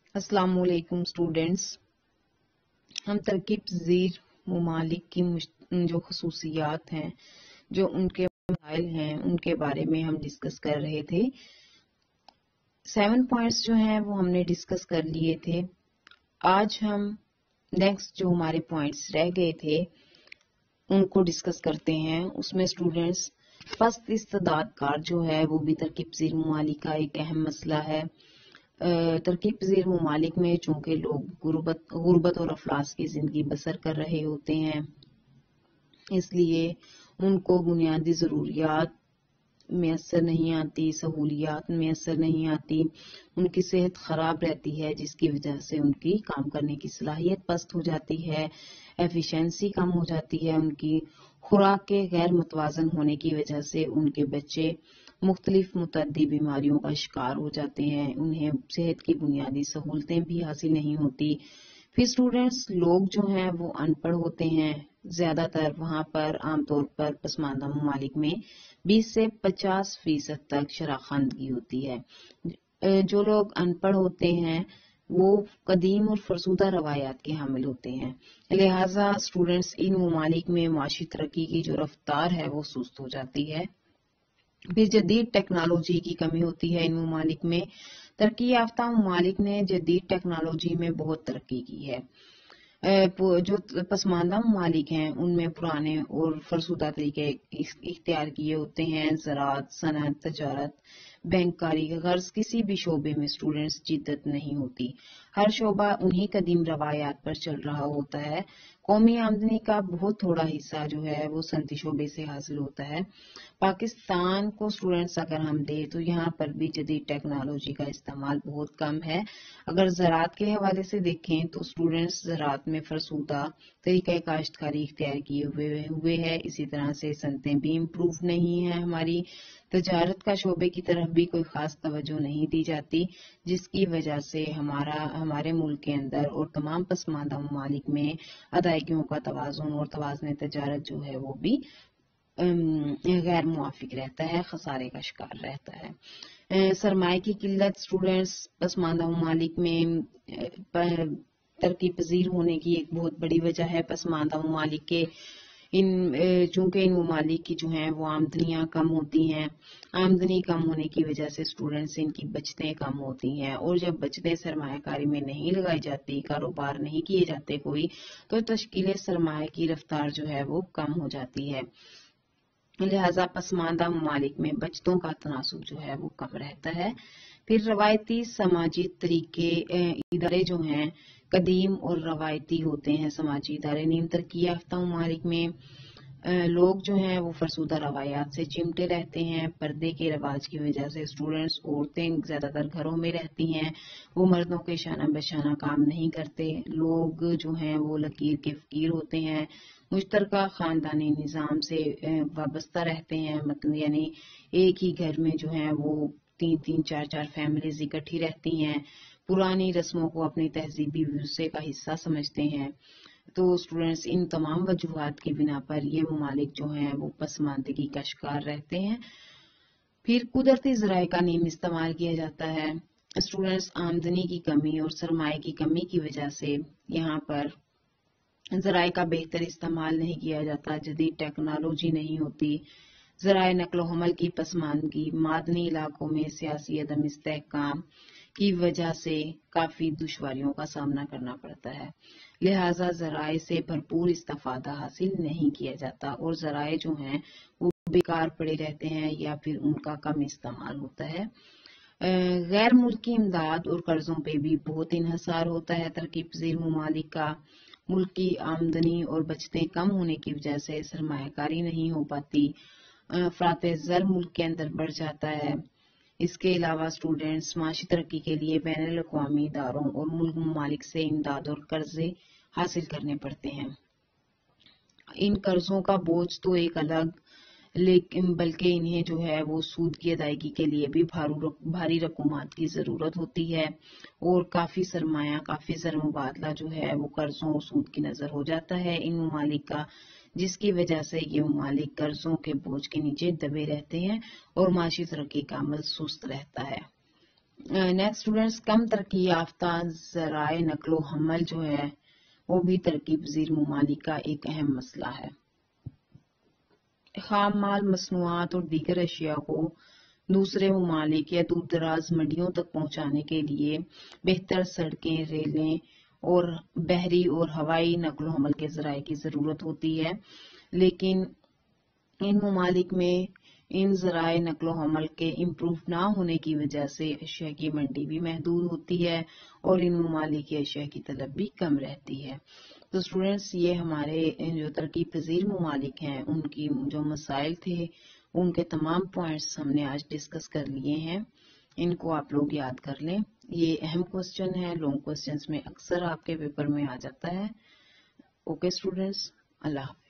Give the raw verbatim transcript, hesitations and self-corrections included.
السلام علیکم اسٹوڈینٹس، ہم ترکیب پذیر ممالک کی جو خصوصیات ہیں، جو ان کے مسائل ہیں، ان کے بارے میں ہم ڈسکس کر رہے تھے۔ سیون پوائنٹس جو ہیں وہ ہم نے ڈسکس کر لیے تھے۔ آج ہم نیکسٹ جو ہمارے پوائنٹس رہ گئے تھے ان کو ڈسکس کرتے ہیں۔ اس میں اسٹوڈینٹس پست استعداد کار جو ہے وہ بھی ترکیب پذیر ممالک کا ایک اہم مسئلہ ہے۔ ترکیب پذیر ممالک میں چونکہ لوگ غربت غربت اور افلاس کی زندگی بسر کر رہے ہوتے ہیں، اس لیے ان کو بنیادی ضروریات میسر نہیں آتی، سہولیات میسر نہیں آتی، ان کی صحت خراب رہتی ہے، جس کی وجہ سے ان کی کام کرنے کی صلاحیت پست ہو جاتی ہے، ایفیشنسی کم ہو جاتی ہے، ان کی خوراک کے غیر متوازن ہونے کی وجہ سے ان کے بچے مختلف متعدی بیماریوں کا شکار ہو جاتے ہیں، انہیں صحت کی بنیادی سہولتیں بھی حاصل نہیں ہوتی۔ پھر اسٹوڈینٹس لوگ جو ہیں وہ ان پڑھ ہوتے ہیں، زیادہ تر وہاں پر عام طور پر پسماندہ ممالک میں بیس سے پچاس فیصد تک شراخواندگی ہوتی ہے۔ جو لوگ ان پڑھ ہوتے ہیں وہ قدیم اور فرسودہ روایات کے حامل ہوتے ہیں، لہٰذا اسٹوڈینٹس ان ممالک میں معاشی ترقی کی جو رفتار ہے وہ سست ہو جاتی ہے۔ پھر جدید ٹیکنالوجی کی کمی ہوتی ہے ان ممالک میں۔ ترقی یافتہ ممالک نے جدید ٹیکنالوجی میں بہت ترقی کی ہے۔ جو پسماندہ ممالک ہیں ان میں پرانے اور فرسودہ طریقے اختیار کیے ہوتے ہیں۔ زراعت، صنعت، تجارت، بینک کاری، غرض کسی بھی شعبے میں اسٹوڈینٹس جدت نہیں ہوتی، ہر شعبہ انہی قدیم روایات پر چل رہا ہوتا ہے۔ قومی آمدنی کا بہت تھوڑا حصہ جو ہے وہ صنعتی شعبے سے حاصل ہوتا ہے۔ پاکستان کو اسٹوڈینٹس اگر ہم دیں تو یہاں پر بھی جدید ٹیکنالوجی کا استعمال بہت کم ہے۔ اگر زراعت کے حوالے سے دیکھیں تو اسٹوڈینٹس زراعت میں فرسودہ طریقہ کاشتکاری اختیار کیے ہوئے ہوئے ہے، اسی طرح سے صنعتیں بھی امپروو نہیں ہیں ہماری۔ تجارت کا شعبے کی طرف بھی کوئی خاص توجہ نہیں دی جاتی، جس کی وجہ سے ہمارا ہمارے ملک کے اندر اور تمام پسماندہ ممالک میں ادائیگیوں کا توازن اور توازن تجارت جو ہے وہ بھی غیر موافق رہتا ہے، خسارے کا شکار رہتا ہے۔ سرمایہ کی قلت اسٹوڈینٹس پسماندہ ممالک میں ترقی پذیر ہونے کی ایک بہت بڑی وجہ ہے۔ پسماندہ ممالک کے ان چونکہ ان ممالک کی جو ہیں وہ آمدنیاں کم ہوتی ہیں، آمدنی کم ہونے کی وجہ سے اسٹوڈینٹس ان کی بچتیں کم ہوتی ہیں، اور جب بچتیں سرمایہ کاری میں نہیں لگائی جاتی، کاروبار نہیں کیے جاتے کوئی، تو تشکیل سرمایہ کی رفتار جو ہے وہ کم ہو جاتی ہے، لہذا پسماندہ ممالک میں بچتوں کا تناسب جو ہے وہ کم رہتا ہے۔ پھر روایتی سماجی طریقے ادارے جو ہیں قدیم اور روایتی ہوتے ہیں سماجی ادارے۔ نیم ترقی یافتہ ممالک میں لوگ جو ہیں وہ فرسودہ روایات سے چمٹے رہتے ہیں۔ پردے کے رواج کی وجہ سے اسٹوڈینٹس عورتیں زیادہ تر گھروں میں رہتی ہیں، وہ مردوں کے شانہ بشانہ کام نہیں کرتے، لوگ جو ہیں وہ لکیر کے فقیر ہوتے ہیں، مشترکہ خاندانی نظام سے وابستہ رہتے ہیں، مطلب یعنی ایک ہی گھر میں جو ہیں وہ تین تین چار چار فیملیز اکٹھی رہتی ہیں، پرانی رسموں کو اپنی تہذیبی ورثے کا حصہ سمجھتے ہیں۔ تو اسٹوڈینٹس ان تمام وجوہات کی بنا پر یہ ممالک جو ہیں وہ پسماندگی کا شکار رہتے ہیں۔ پھر قدرتی ذرائع کا نیم استعمال کیا جاتا ہے۔ اسٹوڈینٹس آمدنی کی کمی اور سرمایہ کی کمی کی وجہ سے یہاں پر ذرائع کا بہتر استعمال نہیں کیا جاتا، جدید ٹیکنالوجی نہیں ہوتی، ذرائع نقل و حمل کی پسماندگی، معدنی علاقوں میں سیاسی عدم استحکام کی وجہ سے کافی دشواریوں کا سامنا کرنا پڑتا ہے، لہٰذا ذرائع سے بھرپور استفادہ حاصل نہیں کیا جاتا، اور ذرائع جو ہیں وہ بیکار پڑے رہتے ہیں یا پھر ان کا کم استعمال ہوتا ہے۔ غیر ملکی امداد اور قرضوں پہ بھی بہت انحصار ہوتا ہے ترقی پذیر ممالک کا۔ ملک کی آمدنی اور بچتیں کم ہونے کی وجہ سے سرمایہ کاری نہیں ہو پاتی، افراط زر ملک کے اندر بڑھ جاتا ہے۔ اس کے علاوہ اسٹوڈینٹس معاشی ترقی کے لیے بین الاقوامی اداروں اور ملک ممالک سے امداد اور قرضے حاصل کرنے پڑتے ہیں۔ ان قرضوں کا بوجھ تو ایک الگ، لیکن بلکہ انہیں جو ہے وہ سود کی ادائیگی کے لیے بھی بھاری رقومات کی ضرورت ہوتی ہے، اور کافی سرمایہ کافی زر مبادلہ جو ہے وہ قرضوں اور سود کی نظر ہو جاتا ہے ان ممالک کا، جس کی وجہ سے یہ ممالک قرضوں کے بوجھ کے نیچے دبے رہتے ہیں اور معاشی ترقی کا عمل سست رہتا ہے۔ نیکسٹ اسٹوڈینٹس، کم ترقی یافتہ ذرائع نقل و حمل جو ہے وہ بھی ترقی پذیر ممالک کا ایک اہم مسئلہ ہے۔ خام مال، مصنوعات اور دیگر اشیاء کو دوسرے ممالک یا دور دراز منڈیوں تک پہنچانے کے لیے بہتر سڑکیں، ریلیں اور بحری اور ہوائی نقل و حمل کے ذرائع کی ضرورت ہوتی ہے، لیکن ان ممالک میں ان ذرائع نقل و حمل کے امپروو نہ ہونے کی وجہ سے اشیاء کی منڈی بھی محدود ہوتی ہے اور ان ممالک کی اشیاء کی طلب بھی کم رہتی ہے۔ تو اسٹوڈینٹس، یہ ہمارے جو ترقی پذیر ممالک ہیں ان کی جو مسائل تھے ان کے تمام پوائنٹس ہم نے آج ڈسکس کر لیے ہیں، ان کو آپ لوگ یاد کر لیں۔ یہ اہم کوسچن ہے، لانگ کوسچنز میں اکثر آپ کے پیپر میں آ جاتا ہے۔ اوکے اسٹوڈینٹس، اللہ حافظ۔